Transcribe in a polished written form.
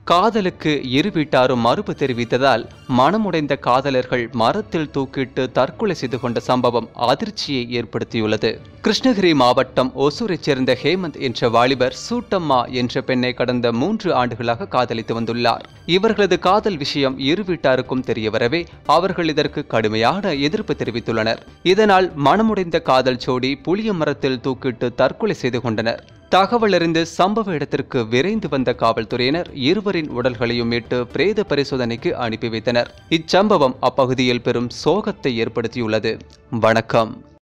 காதலுக்கு இரு வீட்டாரும் மறுப்பு தெரிவித்ததால் மனமுடைந்த காதலர்கள் மரத்தில் தூக்கிட்டு தற்கொலை செய்து கொண்ட சம்பவம் அதிர்ச்சியை ஏற்படுத்தியுள்ளது. கிருஷ்ணகிரி மாவட்டம் ஒசூரைச் சேர்ந்த ஹேமந்த் என்ற வாலிபர் சூட்டம்மா என்ற பெண்ணை கடந்த 3 ஆண்டுகளாக காதலித்து வந்துள்ளார். இவர்களது காதல் விஷயம் இரு வீட்டாருக்கும் தெரியவரவே அவர்கள் இதற்கு கடுமையான எதிர்ப்பு தெரிவித்துள்ளனர். இதனால் மனமுடைந்த காதல் ஜோடி புளிய மரத்தில் தூக்கிட்டு தற்கொலை செய்து கொண்டனர். தகவல் அறிந்து சம்பவ இடத்திற்கு விரைந்து வந்த காவல்துறையினர் இருவரின் உடல்களையும் மீட்டு பிரேத பரிசோதனைக்கு அனுப்பி வைத்தனர். இச்சம்பவம் அப்பகுதியில் பெரும் சோகத்தை ஏற்படுத்தியுள்ளது. வணக்கம்.